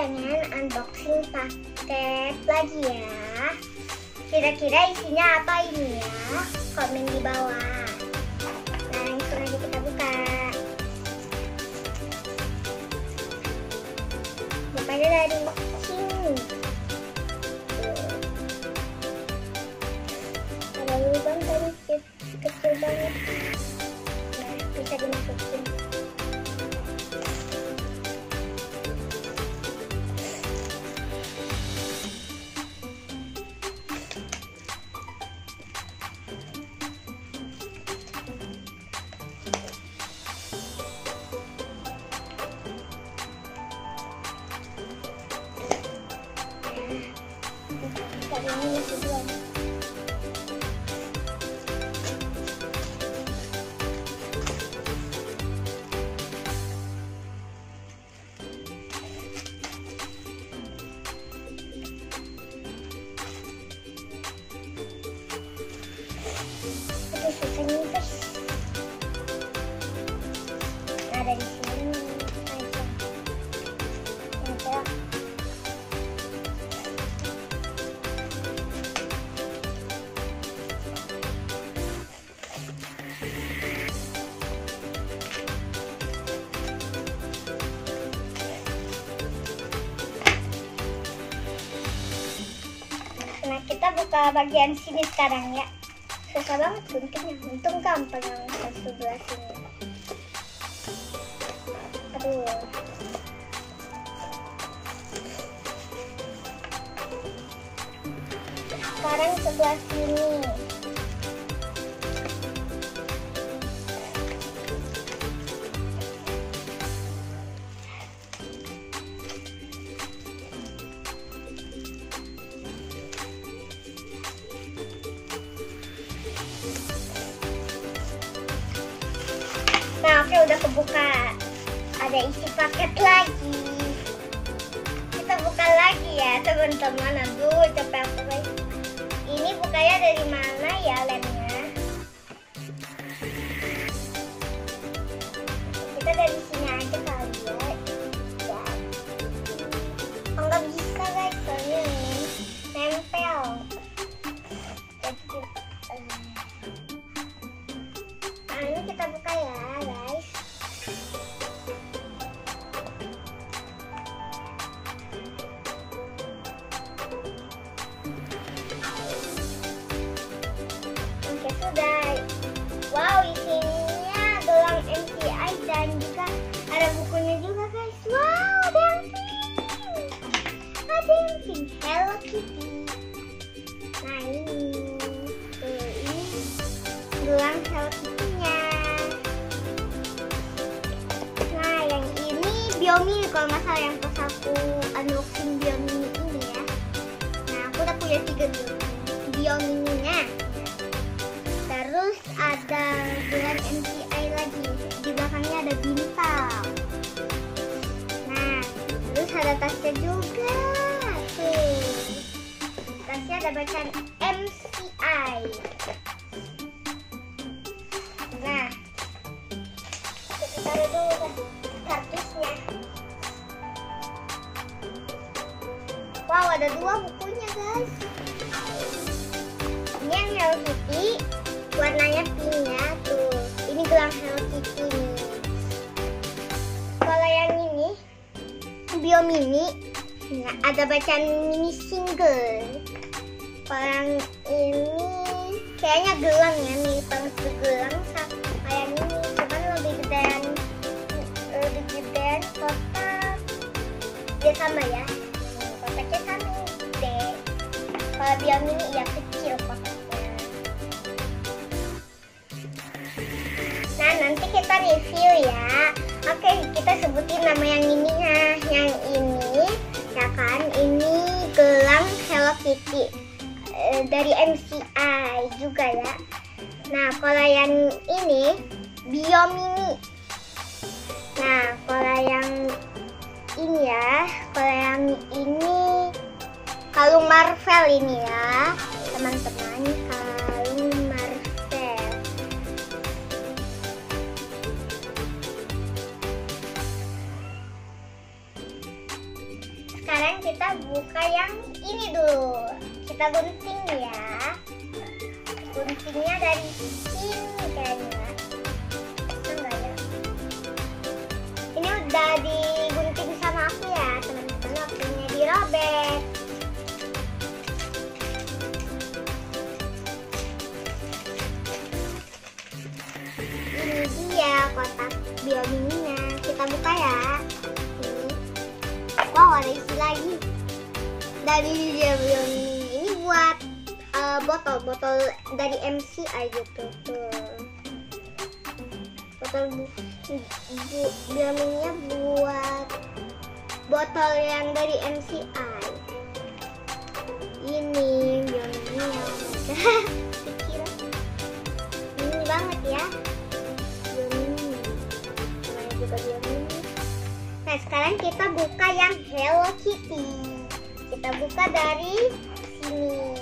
pengen unboxing paket lagi ya. Kira-kira isinya apa ini ya? Komen di bawah. Nah, langsung aja kita buka. Bukanya dari sini. Ada lubang tadi kecil banget. Nah, bisa dimasukin. Ini kedua. Itu susahnya guys. Ada di sini aja. Nah, kita buka bagian sini sekarang ya. Susah banget guntingnya. Untung gampang yang sebelah sini. Aduh. Sekarang sebelah sini. Nah, oke, udah kebuka. Ada isi paket lagi. Kita buka lagi ya teman-teman. Aduh, capek aku guys. Ini bukanya dari mana ya lemnya? Kita dari sini aja kali ya. Oh, nggak bisa guys, soalnya ini nempel. Nah, ini kita buka ya guys. Oke, sudah. Wow, isinya gelang MCI dan juga ada bukunya juga guys. Wow, ada yang pink. Ada yang pink Hello Kitty. Nah, ini gelang Hello Kitty-nya. Nah, yang ini Biomini kalau nggak salah, yang pas aku unboxing Biomini ini ya. Nah, aku udah punya 3 Biomini-nya. Terus ada gelang MCI lagi. Di belakangnya ada bintang. Nah, terus ada tasnya juga. Tuh. Tasnya ada bacaan MCI. Nah, kita taruh dulu kartusnya. Wow, ada 2 bukunya guys. Ini yang Hello Kitty, warnanya pink ya. Tuh, ini gelang Hello Kitty nih. Kalau yang ini Biomini, nah, ada bacaan mini single. Kalau yang ini kayaknya gelang ya, mirip banget ke gelang kayak ini, cuman lebih gedean kotak. Dia sama ya, kotaknya sama gede. Kalau Biomini ya kecil kotaknya. Nah, nanti kita review ya. Oke, kita sebutin nama yang ininya. Yang ini ya kan, ini gelang Hello Kitty dari MCI juga ya. Nah, kalau yang ini Biomini. Nah, kalau yang ini ya, kalau yang ini kalung Marvel ini ya teman-teman, kalung Marvel. kita buka yang ini dulu. Kita gunting ya. Guntingnya dari sini kayaknya. Enggak ya. Ini udah digunting sama aku ya teman-teman. Waktunya dirobek. Ini dia kotak biomininya. Kita buka ya. Ini. Wow, ada isi lagi. Dari dia biomini ini buat botol dari MCI gitu tuh. Botol biomininya buat botol yang dari MCI. Ini biomininya. Kecil. Ini banget ya. Biomini. Namanya juga biomini. Nah, sekarang kita buka yang Hello Kitty. Kita buka dari sini.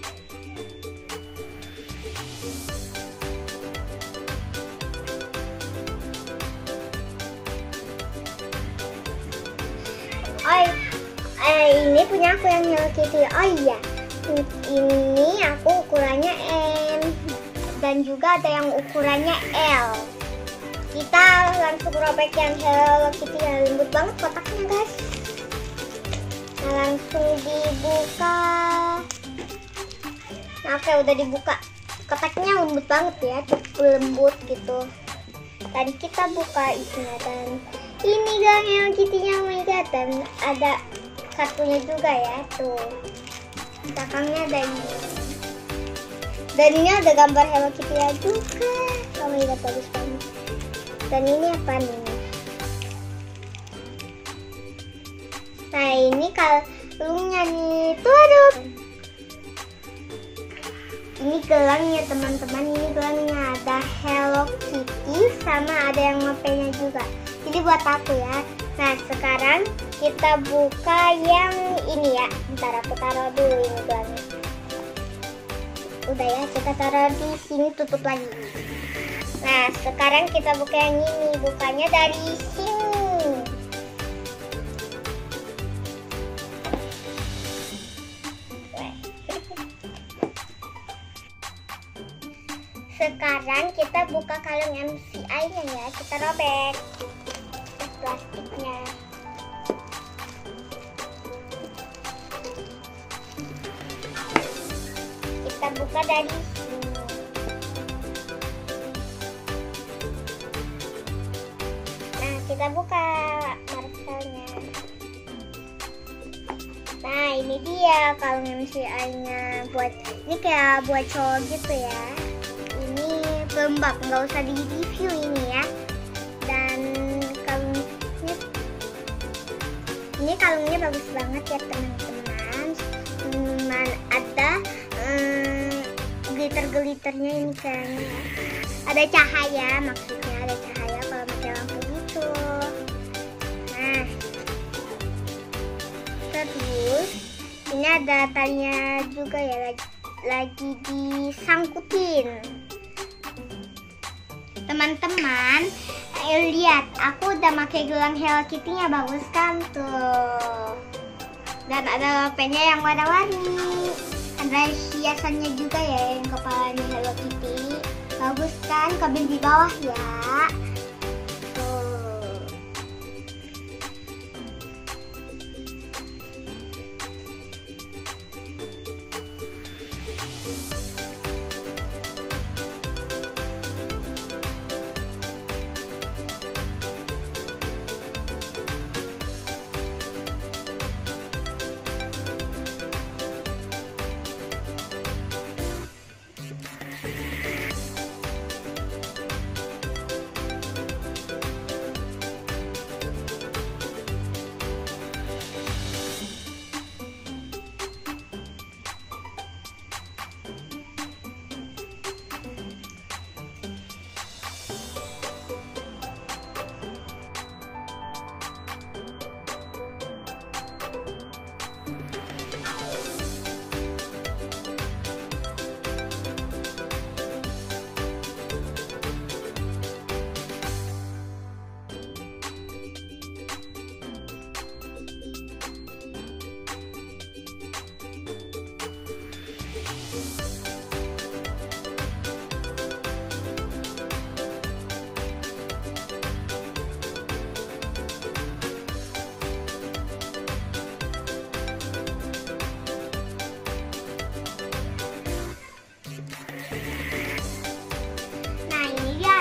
Ini punya aku yang Hello Kitty. Oh iya, ini aku ukurannya M dan juga ada yang ukurannya L. Kita langsung robek yang Hello Kitty yang lembut banget kotaknya guys. Nah, langsung dibuka. Nah, oke, udah dibuka. Kotaknya lembut banget ya, cukup lembut gitu. Dan kita buka isinya dan ini gang Hello Kitty-nya, oh my god, dan ada kartunya juga ya tuh. Belakangnya ada ini. Dan ini ada gambar Hello Kitty-nya juga. Oh my god, bagus banget. Dan ini apa nih? Nah, ini kalungnya nih. Tuh aduh. Ini gelangnya teman-teman. Ini gelangnya ada Hello Kitty sama ada yang ngepenya juga. Jadi buat aku ya. Nah, sekarang kita buka yang ini ya. Bentar aku taruh dulu ini gelangnya. Udah ya, kita taruh di sini, tutup lagi. Nah, sekarang kita buka yang ini. Bukanya dari sini. Sekarang kita buka kalung MCI-nya ya. Kita robek plastiknya. Kita buka dari sini. Nah, kita buka parcelnya. Nah, ini dia kalung MCI-nya. Ini kayak buat cowok gitu ya. Ini lembab, nggak usah di-review ini ya. Dan ini kalungnya bagus banget ya teman-teman. Ada glitter-glitternya ini kayaknya. Ada cahaya, maksudnya ada cahaya kalau pakai lampu gitu. Nah, terus ini ada talinya juga ya, lagi disangkutin. Teman-teman, lihat, aku udah pakai gelang Hello Kitty-nya, bagus kan tuh. Dan ada pennya yang warna-warni. Ada hiasannya juga ya, yang kepalanya Hello Kitty. Bagus kan, kabel di bawah ya. Tuh.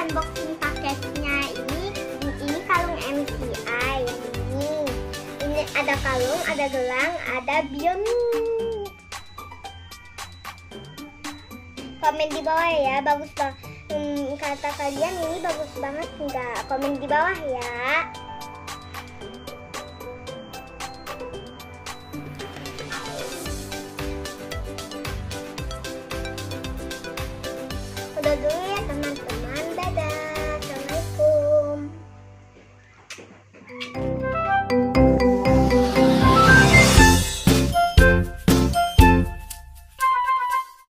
unboxing paketnya. Ini kalung MCI yang ini. Ini ada kalung, ada gelang, ada Biomi. Komen di bawah ya, bagus banget. Kata kalian ini bagus banget enggak? Komen di bawah ya. Udah dulu ya teman-teman. Dadah. Assalamualaikum.